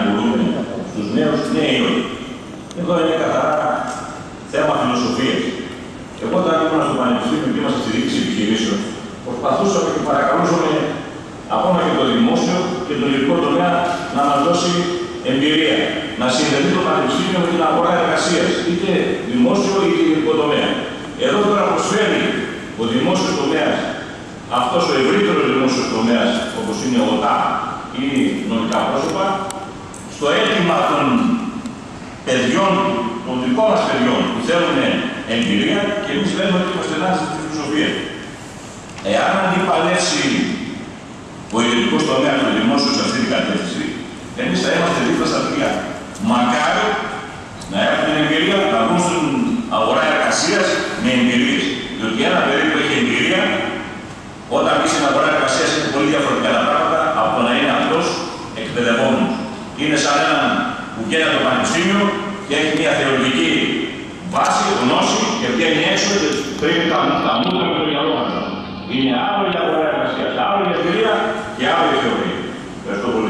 μπορούμε στους νέους, ναι ή όχι. Εδώ είναι καθαρά θέμα φιλοσοφίας. Εγώ όταν ήμουν στο Πανεπιστήμιο και ήμασταν στη διοίκηση επιχειρήσεων, προσπαθούσαμε και παρακαλούσαμε ακόμα και το δημόσιο και το ιδιωτικό τομέα να μας δώσει εμπειρία. Να συνδεθεί το Πανεπιστήμιο με την αγορά εργασίας, είτε δημόσιο είτε ιδιωτικό τομέα. Εδώ τώρα προσφέρει ο δημόσιος τομέας, αυτός ο ευρύτερος δημόσιος τομέας, όπως είναι ο ΟΤΑ ή νομικά πρόσωπα, στο αίτημα των παιδιών, των δικών μας παιδιών που θέλουν εμπειρία, και εμείς λέμε ότι είμαστε ενάντια στη φιλοσοφία. Εάν αντιπαλεύσει ο ιδιωτικός τομέας του δημόσιου σε αυτή την κατεύθυνση, εμείς θα είμαστε δίπλα στα παιδιά. Μακάρι να έχουν εμπειρία, να βγουν στην αγορά εργασίας με εμπειρίες. Διότι ένα παιδί που έχει εμπειρία, όταν μπει στην αγορά εργασίας, είναι πολύ διαφορετικά τα πράγματα από το να είναι απλός εκπαιδευόμενος. Είναι σαν έναν που βγαίνει από το πανεπιστήμιο και έχει μια θεωρητική βάση, γνώση και βγαίνει έξω και τρίβει τα μούτρα με το μυαλό μας. Είναι άλλο η αγορά εργασίας, άλλο η εμπειρία και άλλο η θεωρία. Ευχαριστώ πολύ.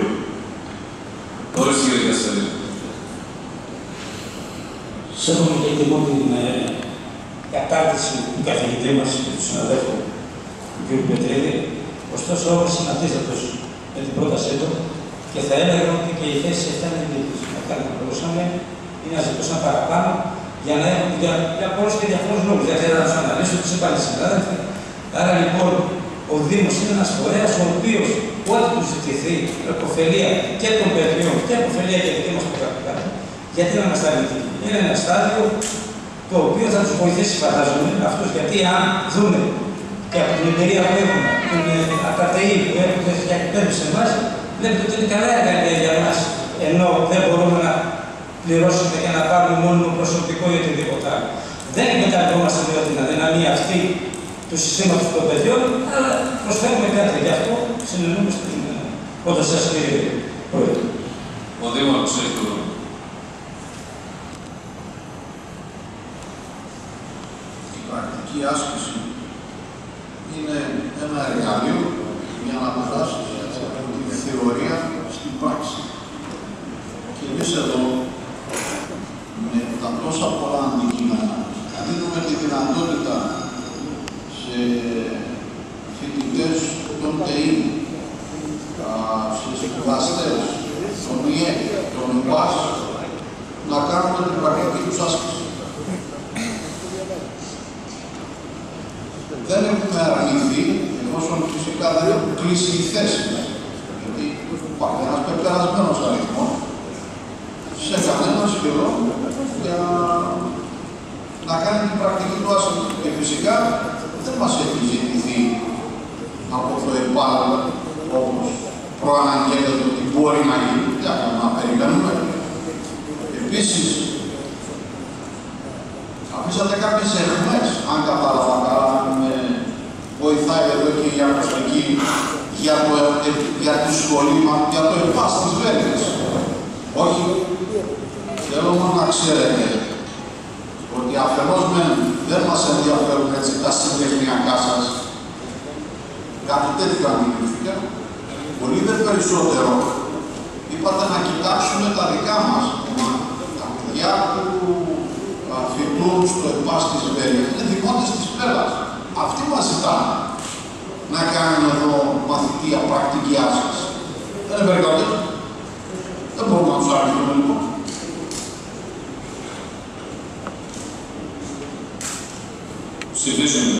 Σέβομαι και εγώ την κατάρτιση του καθηγητή μας και του συναδέλφου του κ. Πετρίδη, ωστόσο όμως είναι αντίθετος με την πρότασή του και θα έλεγα ότι και η θέση αυτά είναι δίκης. Αυτά που μπορούσαμε είναι να ζητούσαν παραπάνω για να έχουν για πολλούς και διαφορούς λόγους. Δεν θέλω να τους αναλύσω, τους είπαν οι συνάδελφοι. Άρα λοιπόν ο Δήμος είναι ένας φορέας ο οποίος ό,τι του ζητηθεί, επωφελία και των παιδιών και επωφελία και δική μας πρακτικά, γιατί να μας τα αρνητικοί. Είναι ένα στάδιο το οποίο θα τους βοηθήσει, φαντάζομαι, αυτούς, γιατί αν δούμε και από την εμπειρία που έχουμε, την ΑΚΤΕΗ που έχουν διακυπτεύσει σε εμάς, βλέπετε ότι είναι καλά εργαλεία για μας, ενώ δεν μπορούμε να πληρώσουμε και να πάρουμε μόνιμο προσωπικό ή οτιδήποτε άλλο. Δεν εκμεταλλευόμαστε δηλαδή την αδυναμία αυτή του συστήματος των παιδιών, αλλά προσφέρουμε κάτι. Γι' αυτό συνεννοούμε στην πρόταση σας, κύριε Πρόεδρε. Ο Δήμαρχος έχει το λόγο. Η πρακτική άσκηση είναι ένα εργαλείο για να περάσει τη θεωρία στην πράξη. Και εμείς εδώ, με τα τόσα πολλά αντικείμενα, δίνουμε τη δυνατότητα σε φοιτητές των ΤΕΗ, σε σπουδαστές, των ΙΕ, των ΕΠΑΣ, να κάνουν την πρακτική τους άσκηση. Δεν έχουμε αρνηθεί, εφόσον φυσικά δεν έχουν κλείσει οι θέσεις. Γιατί υπάρχει ένας πεπερασμένος αριθμός σε κανένα σχεδόν για να κάνει την πρακτική του άσκηση. Και φυσικά δεν μας έχει ζητηθεί από το ΕΠΑΛ, όπως προαναγγέλλεται ότι μπορεί να γίνει. Για να περιμένουμε. Επίσης, αφήσατε κάποιες αιχμές, αν κατάλαβα καλά, με βοηθάει εδώ και η ακουστική για το σχολείο, για το ΕΠΑΣ της Βέλγης. Όχι, θέλω μόνο να ξέρετε ότι αφενός δεν μας ενδιαφέρουν έτσι τα συντεχνιακά σας. Κάτι τέτοιο αντιληφθήκα. Πολύ δε περισσότερο είπατε να κοιτάξουμε τα δικά μας. Τα παιδιά που φοιτούν στο ΕΠΑΣ της Βέλγης είναι δημότες της Πέλλας. Αυτοί μας ζητάνε να κάνουν εδώ μαθητεία, πρακτική άσκηση. Δεν είναι περισσότερο. Δεν μπορούμε να τους αρνηθούμε λοιπόν. Ψηφίσουμε.